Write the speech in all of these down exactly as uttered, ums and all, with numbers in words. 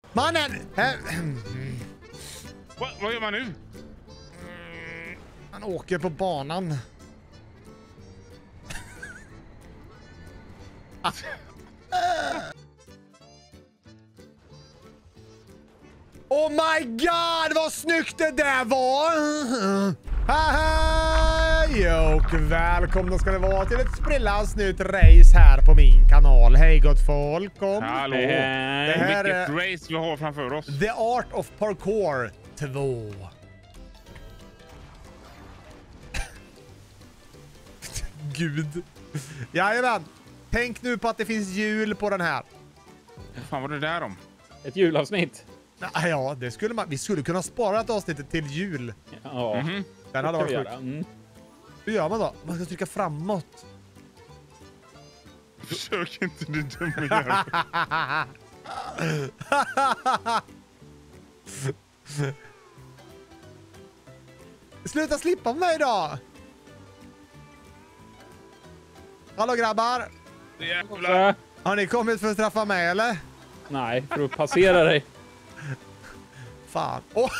Mannen! Här. Va, vad gör man nu? Han åker på banan. Oh my god, vad snyggt det där var! Hej och välkomna ska det vara till ett sprillans nytt race här på min kanal. Hej gott folk! Om. Hallå! Det här Vilket är race vi har framför oss. The Art of Parkour två. Gud. Jajamän. Tänk nu på att det finns hjul på den här. Fan, vad är det där om? Ett julavsnitt. Ja, det skulle man. Vi skulle kunna spara ett avsnitt till jul. Ja, Mhm. Den hade varit det sjuk. göra. Mm. Hur gör man då? Man ska trycka framåt. Försök inte, du dumma jävel. Sluta slippa på mig då! Hallå grabbar! Jävlar. Har ni kommit för att straffa mig eller? Nej, för att passera dig. Fan. Åh,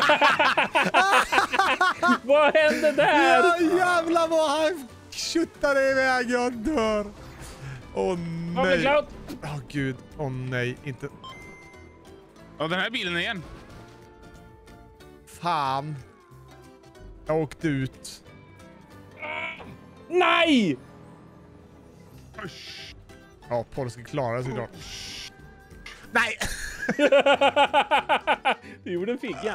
Vad hände där? ja, jävlar vad han tjuttade iväg, jag dör. Åh Vad blev nej. klart? Åh gud, åh nej, inte. Ja, den här bilen igen. Fan. Jag åkte ut. Nej! Usch. Ja, Paul ska klara sig då. Nej! Du gjorde en figga.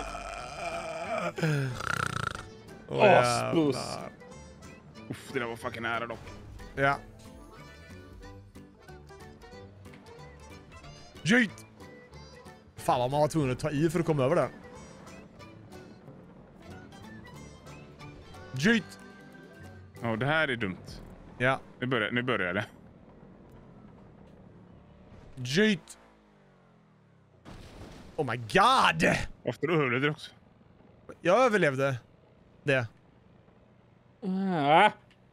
Åh, Aspuss. jävlar. Uff, det där var fucking nära dock. Ja. Jeet! Fan vad man var tvungen att ta i för att komma över där. Jeet! Ja, det här är dumt. Ja. Nu börjar, nu börjar det. Jeet! Oh my god! Efter du hörde det också. Jag överlevde det. Ah.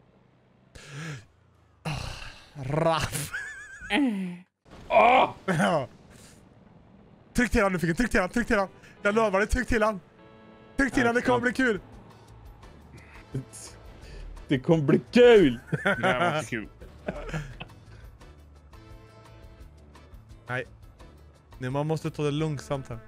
Raff. Ah. Ja. Tryck till han nu, Ficken. Tryck till han, tryck till han. Jag lovar dig, tryck till han. Tryck till han, det kommer bli kul. Det kommer bli kul! Det här var inte kul. Nej. Nej, man måste ta det långsamt här.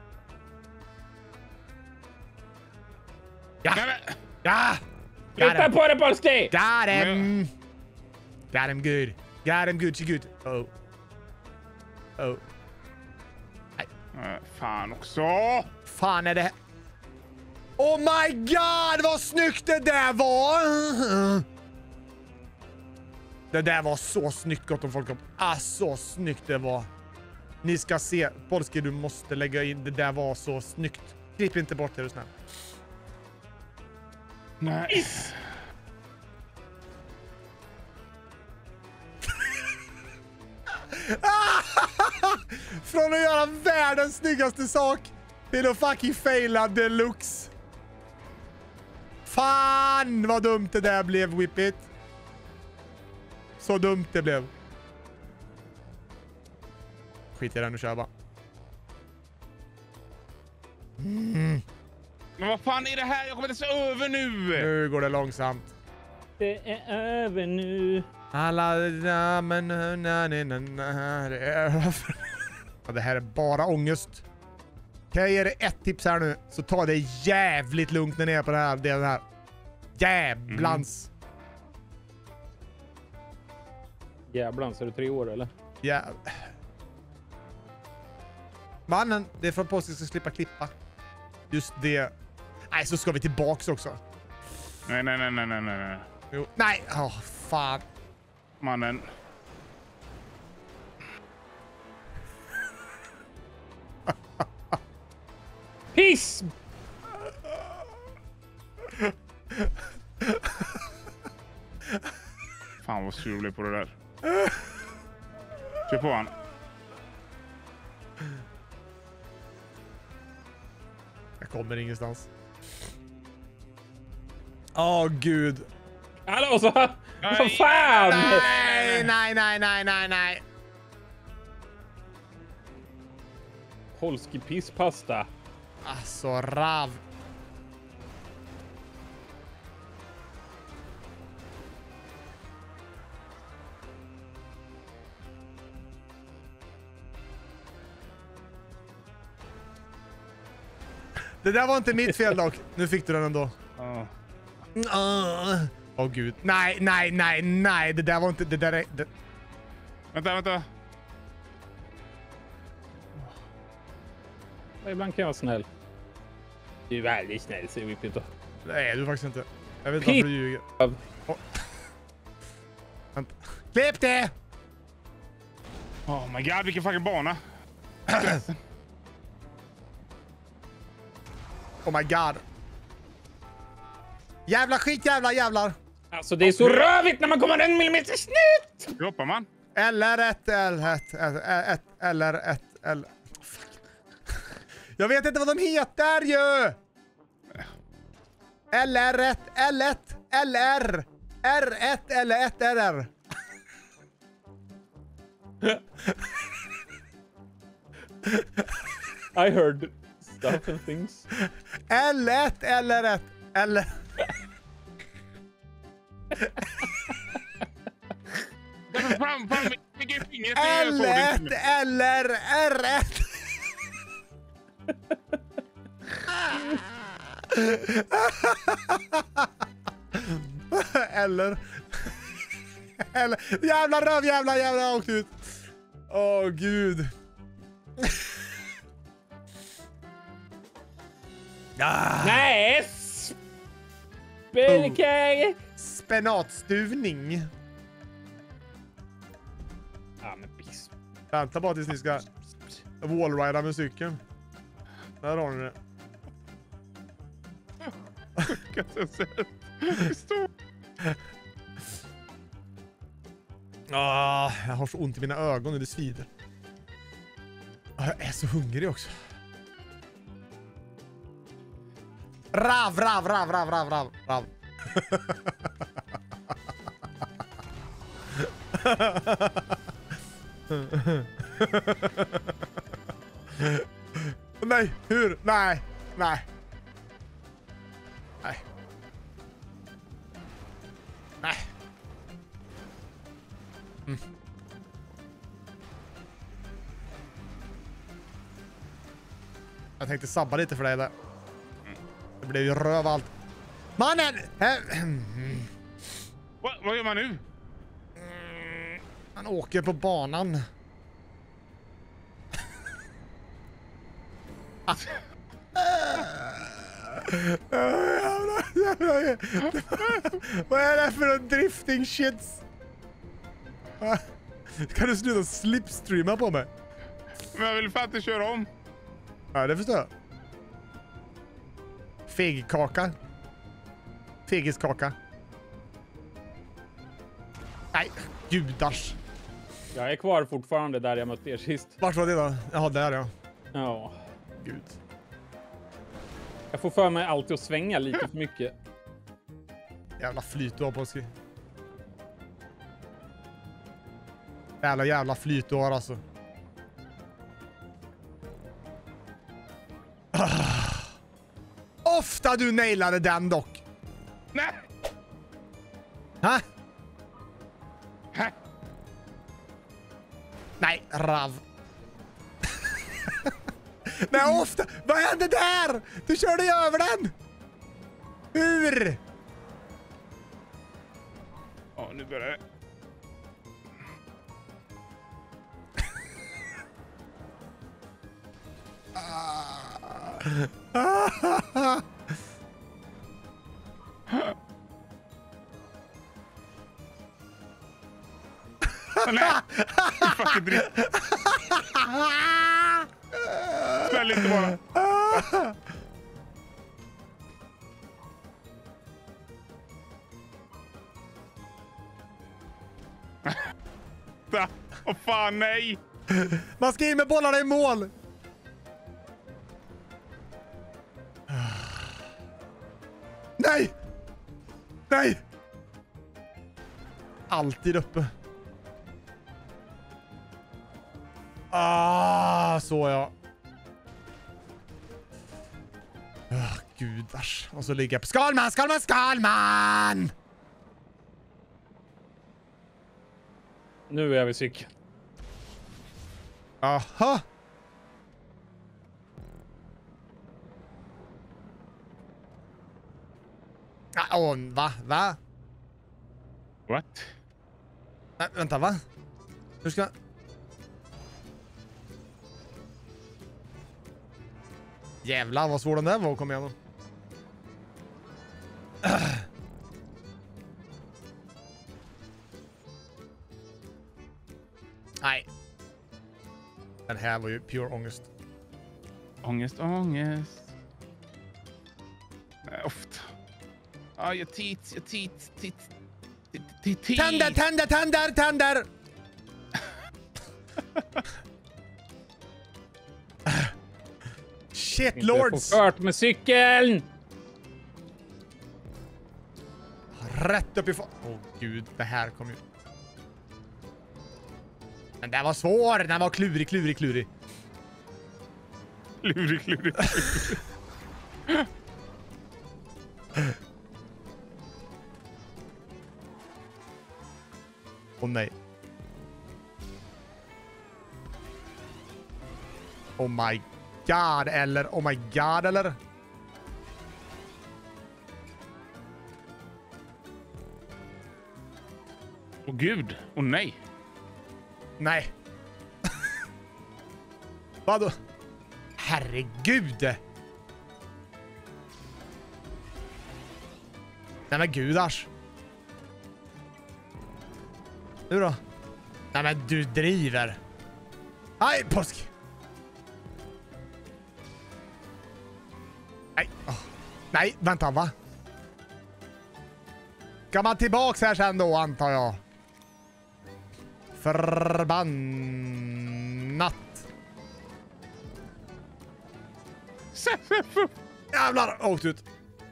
Ja! Nej, men. Ja! Got Flytta him! på det, Polski! Got him! Got him good. Got him good, she good. Oh. Oh. Äh, fan också. Fan är det... Oh my god, vad snyggt det där var! Det där var så snyggt, gott om folk. Ah, så snyggt det var. Ni ska se. Polski, du måste lägga in. Det där var så snyggt. Klipp inte bort det, är du snäll. Nej. Från att göra världens snyggaste sak till att fucking faila deluxe. Fan vad dumt det där blev, Whippet. Så dumt det blev. Skit i den och kör bara. Mm. Men vad fan är det här? Jag kommer inte se över nu. Nu går det långsamt. Det är över nu. Alla men na, na, na, na, det är över. Ja, det här är bara ångest. Kan jag ge dig ett tips här nu, så ta det jävligt lugnt när ni är på det här. Det är den här jävlans. Mm. Jävlar, så är du tre år eller? Ja. Mannen, det är för att Polski ska slippa klippa. Just det. Nej, så ska vi tillbaks också. Nej, nej, nej, nej, nej, nej. Jo. Nej, åh oh, fan. Mannen. Piss! Fan vad sur jag blev på det där. Kör på han. Jag kommer ingenstans. Åh, oh, gud. Hallå, så... Vad fan! Nej, nej, nej, nej, nej, nej. polski pisspasta. Alltså, rav. Det där var inte mitt fel dock. Nu fick du den ändå. Ja. Åh oh, gud. Nej, nej, nej, nej. Det där var inte... Det där är... Det... Vänta, vänta. Ibland kan jag vara snäll. Du är väldigt snäll, säger vi Peter. Nej, du är faktiskt inte. Jag vet inte varför du ljuger. Oh. Vänta. Klipp det! Oh my god, vilken fucking bana. Oh my god. Jävla skit, jävla jävlar. Alltså det är så rövigt när man kommer en millimeter snitt! Hur hoppar man? Eller ett, eller ett, ett, eller ett, eller... Jag vet inte vad de heter ju! Eller ett, eller ett, eller R ett eller ett R R. I heard stuff and things. L ett eller ett, eller... Fram, fram, lägg fingret L ett eller R ett. Eller... Eller... Jävla röv, jävla, jävla, åkt ut. Åh, gud. Ah. Nej! Spelkage! Spenatstuvning. Ja, men piss. Vänta bara tills ni ska wallrida med cykeln. Där har ni det. Ah, jag har så ont i mina ögon och det svider. Ah, jag är så hungrig också. Rav, rav, rav, rav, rav, rav, rav. Nej, hur? Nej, nej. Nej. Nej. Mm. Jag tänkte sabba lite för dig där. Det blev ju röv allt. Mannen! Va, vad gör man nu? Han åker på banan. Ah. Vad är det för en drifting shits? Kan du sluta slipstreama på mig? Men jag vill fan inte köra om. Ja, det förstår jag. Fegkaka. Fegiskaka. Nej, gudars. Jag är kvar fortfarande där jag mötte er sist. Vart var det då? Jaha, där ja. Ja. Gud. Jag får för mig alltid att svänga lite för mycket. Jävla flyt du har på sig. Jävla jävla flyt du har alltså. Ah. Ofta du nailade den dock. Nej! Ha? Hä? Nej, rav. Nej, ofta. Vad hände där? Du körde ju över den. Hur? Ja, nu börjar det. Nej! Fucking dritt. Smäll inte bara. Åh oh, fan, nej! Man ska in med bollarna i mål. Nej! Nej! Alltid uppe. Ah, så ja. Åh, gudars. Och så ligger jag på Skalman, Skalman, Skalman! Nu är jag vid cykeln. Aha. Ah, oh, va? Va? What? Nej, vänta, va? Hur ska... Jävlar vad svår den där var, kom igen då. Nej. Den här var ju pure ångest. Ångest, ångest. Nej, ofta. Ja, jag tit, jag tit, tit, tit, tit, tit. Tänder, tänder, tänder, tänder! Shit lords! Inte få fart med cykeln! Rätt upp i fa... Åh oh, gud, det här kom ju... Den där var svår, den var klurig, klurig, klurig. Klurig, klurig. Åh oh, nej. Oh my god, eller oh my god, eller? Åh gud, åh nej. Nej. Vadå? Herregud. Nej men gudars. Nu då? Nej men du driver. Nej, påsk. Nej. Oh. Nej, vänta, va? Ska man tillbaks här sen då, antar jag? Förbannat. Jävlar, åkt ut.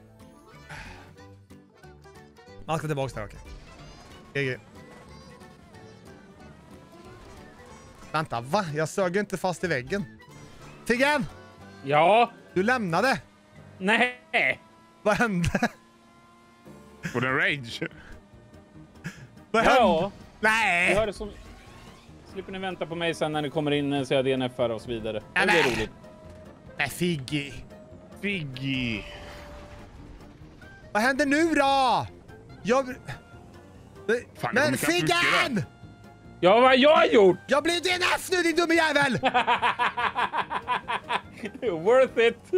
Man ska tillbaks där, okej. Okay. G G. Vänta, va? Jag sög inte fast i väggen. Figgen! Ja. Du lämnade. Nej. Vad hände? Var det en rage? Vad hände? Ja. Nej! Jag hörde som... Slipper ni vänta på mig sen när ni kommer in så jag D N F och så vidare. Ja, det är nej. roligt. Nej, Figgy. Figgy. Vad händer nu då? Jag... Fan, Men jag kommer knappt Figgen! Ja, vad har jag gjort? Jag blir D N F nu, din dumme jävel! Worth it.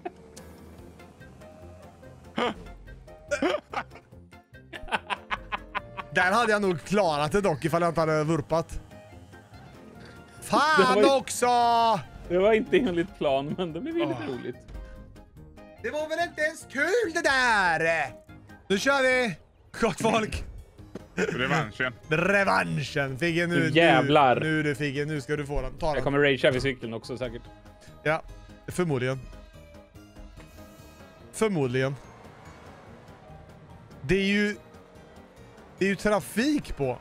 Där hade jag nog klarat det dock ifall jag inte hade vurpat. Fan Det var ju- också! Det var inte enligt plan, men det blev väldigt Åh. roligt. Det var väl inte ens kul det där! Nu kör vi! Gott folk! Revanschen. Revanschen! Figge, nu, Nu jävlar. nu, nu du Figge, nu ska du få den. Ta Jag den. kommer ragea vid cykeln också säkert. Ja, förmodligen. Förmodligen. Det är ju... Det är ju trafik på.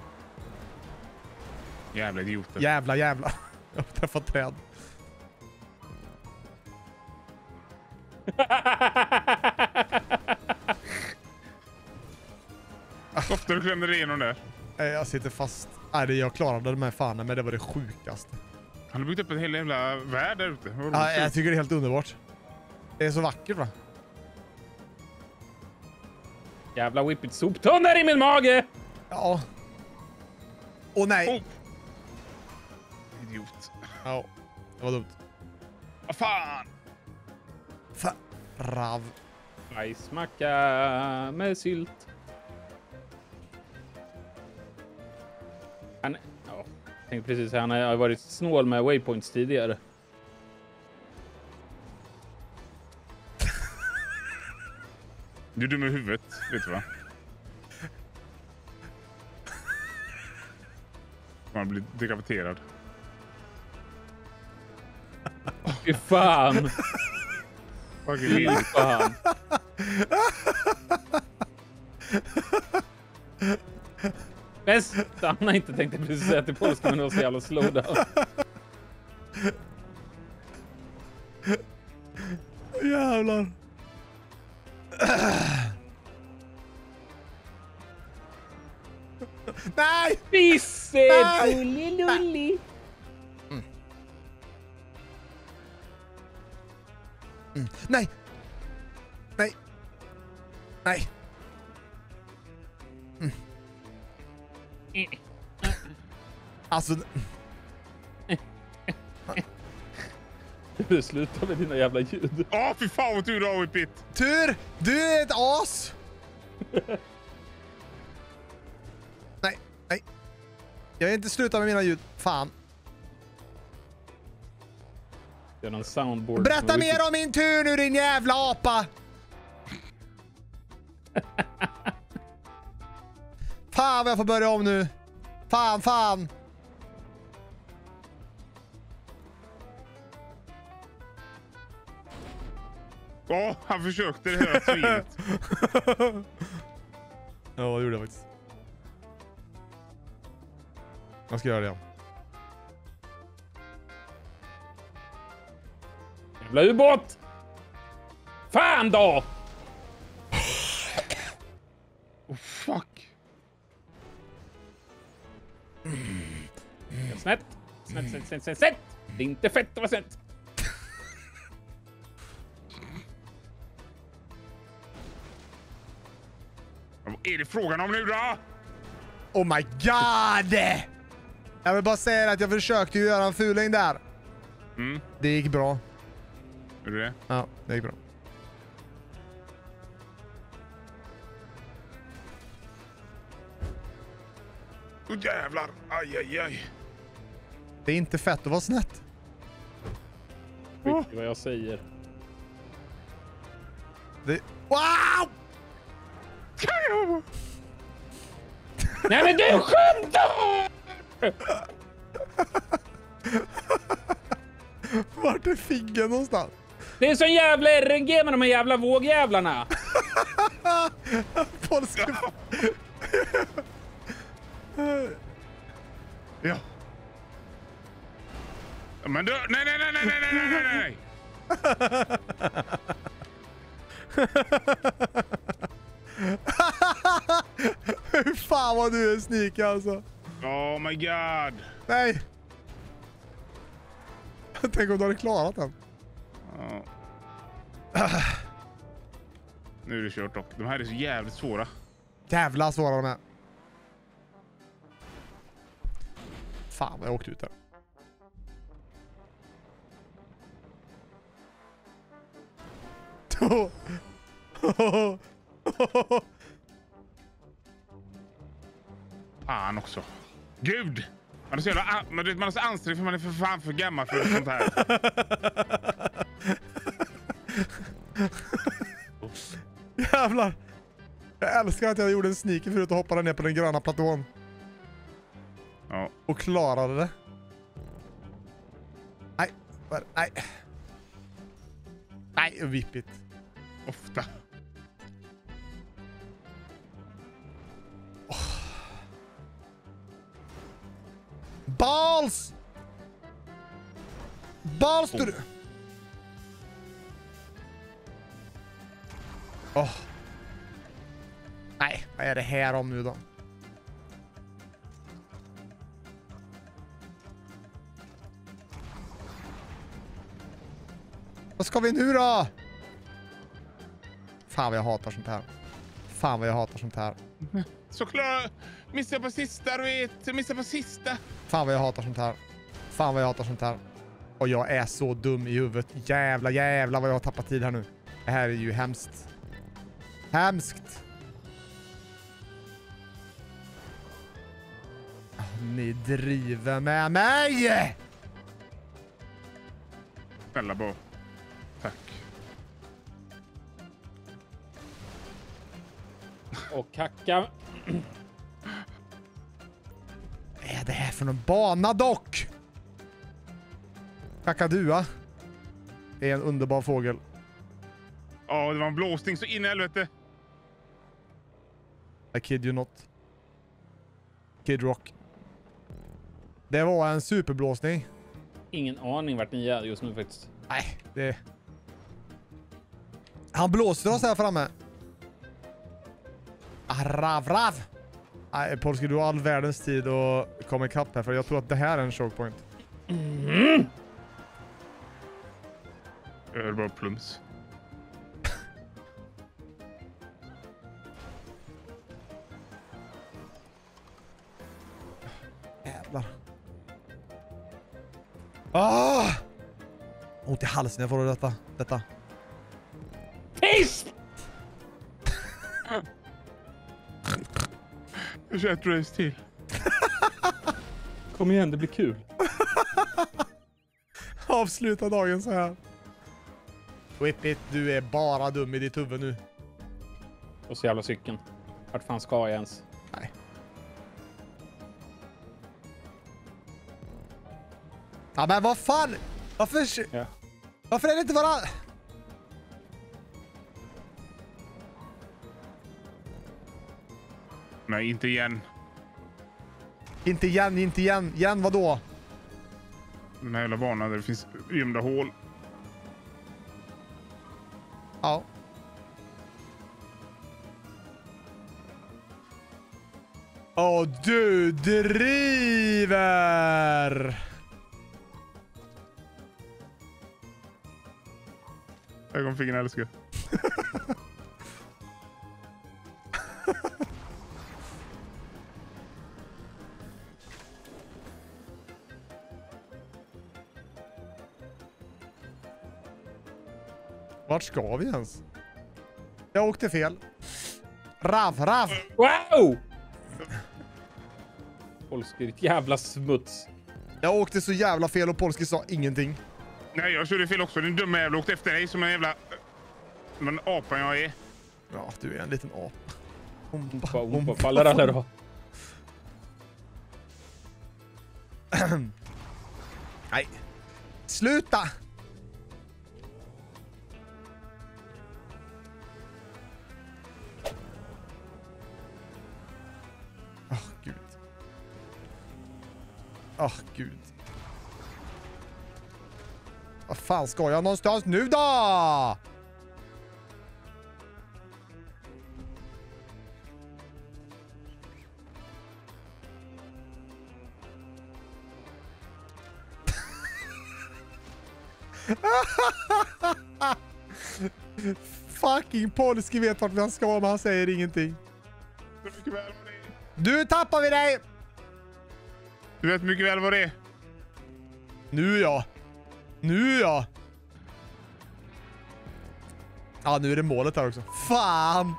Jävla idioter. Jävla, jävla. Jag har träffat träd. Ofta du klämde dig igenom där. Nej, jag sitter fast. Nej, det jag klarade det med fan, men det var det sjukaste. Han har byggt upp ett hela jävla värld där ute. Vad Ja, roligt. jag tycker det är helt underbart. Det är så vackert, va? Jävla whippet soptunnor i min mage! Ja. Åh nej. Oh. Idiot. Ja, det var dumt. Vad fan! Fa Rav. Bajsmacka med sylt. Han... Ja, jag tänkte precis säga, han har varit snål med waypoints tidigare. Du är dum i huvudet, vet du va? Man blir dekapiterad. Fy fan! Fucking Fy idiot. fan! Bäst! Han har inte tänkt att precis säga till polska, men det var så jävla slowdown. Jävlar. Nej! Bisse! Nej! Lulli-lulli! Mm. Mm. Nej! Nej! Nej! Mm. Alltså... Du slutar med dina jävla ljud. Åh, fy fan vad tur du har, Whippet. Tur! Du är ett as! Nej, nej. Jag vill inte sluta med mina ljud. Fan. Gör någon soundboard. Berätta mer om min tur nu, din jävla apa! Fan vad jag får börja om nu. Fan, fan. Åh, han försökte det här svinet. Ja, det gjorde jag faktiskt. Jag ska göra det igen. Jävla ubåt! Fan då! Oh, fuck. Snett. Snett, snett, snett, snett, snett. Det är inte fett att vara snett. Vad är det frågan om nu då? Oh my god! Jag vill bara säga att jag försökte ju göra en fuling där. Mm. Det gick bra. Är det det? Ja, det gick bra. Åh oh, jävlar. Aj, aj, aj. Det är inte fett att vara snett. Skit i vad jag säger. Det... Wow! Nej men du skämtar! Vart är fingern någonstans? Det är en sån jävla R N G med de här jävla vågjävlarna. Polska... Ja. Men du... Nej, nej, nej, nej, nej, nej, nej, nej. Hur fan vad du är sneaky alltså. Oh my god. Nej. Tänk om du hade klarat den. Ja. Nu är det kört dock. De här är så jävligt svåra. Jävla svåra de är. Fan vad jag åkte ut där. Fan också. Gud! Man är så jävla... Man är så ansträngd för man är för fan för gammal för sånt här. Jävlar. Jag älskar att jag gjorde en sneaker förut och hoppade ner på den gröna platån. Ja. Och klarade det. Nej. Nej. Nej, vippigt. Ofta. Balls! Balls du... Åh. Oh. Nej, vad är det här om nu då? Vad ska vi nu då? Fan vad jag hatar sånt här. Fan vad jag hatar sånt här. Såklart. Missar på sista, du vet. Missar på sista. Fan vad jag hatar sånt här. Fan vad jag hatar sånt här. Och jag är så dum i huvudet. Jävla, jävla vad jag har tappat tid här nu. Det här är ju hemskt. Hemskt. Oh, ni driver med mig! Snälla Bo. Tack. Och kacka. Vad är det här för någon bana dock? Kakadua. Det är en underbar fågel. Ja, oh, det var en blåsning så in i helvete. I kid you not. Kid Rock. Det var en superblåsning. Ingen aning vart ni är just nu faktiskt. Nej, det... Han blåser oss här framme. Ah, rav, rav. Nej, Polski, du har all världens tid att komma ikapp här, för jag tror att det här är en choke point. Mm. Jag hör bara plums. Jävlar. Ah! Ont i halsen, jag får detta. Detta. Piss! Jag kör ett race till. Kom igen, det blir kul. Avsluta dagen så här. Whip it, du är bara dum i ditt huvud nu. Och så jävla cykeln. Vart fan ska jag ens? Nej. Ja, men vad fan? Varför... Ja. Varför är det inte bara... Nej, inte igen. Inte igen, inte igen. Igen, vadå? Den här jävla banan där det finns gömda hål. Ja. Åh, du driver! Ögonfingern älskar. Vart ska vi ens? Jag åkte fel. Rav, rav! Wow! Polski, ditt jävla smuts. Jag åkte så jävla fel och Polski sa ingenting. Nej, jag körde fel också. Den dumma jävla åkte efter dig som en jävla... Men apan jag är. Ja, du är en liten ap. Ompa, Vad ompa faller alla då? Nej. Sluta! Åh, oh, gud. Åh, oh, gud. Vad fan ska jag någonstans nu då? Fucking Polski vet vart han ska, men han säger ingenting. Du vet mycket väl vad det är. Du tappar vi dig! Du vet mycket väl vad det är. Nu ja. Nu ja. Ja, nu är det målet här också. Fan!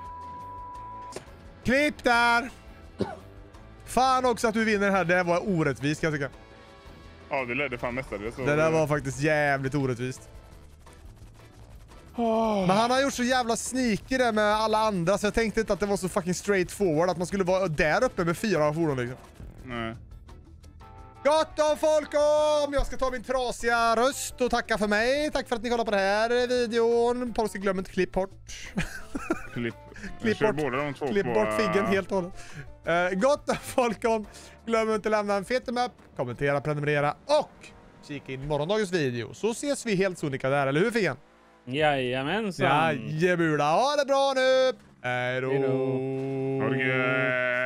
Klipp där! Fan också att du vinner här. Det var orättvist, kan jag tycka. Ja, du ledde fan mestadels. Det där var faktiskt jävligt orättvist. Oh. Men han har gjort så jävla sneaky där med alla andra, så jag tänkte inte att det var så fucking straight forward att man skulle vara där uppe med fyra fordon liksom. Nej. Gott om folk om! Jag ska ta min trasiga röst och tacka för mig. Tack för att ni kollar på den här videon. Polski, glöm inte klipp bort. Klipp. Klipp kör bort, båda de två klipp på, bort figgen helt och hållet. Uh, gott om folk om. Glöm inte lämna en fet thumb up, kommentera, prenumerera och kika in morgondagens video. Så ses vi helt sonika där, eller hur figgen? Jajamensan. Jajebula, ha det bra nu! Hej då! Ha det gött.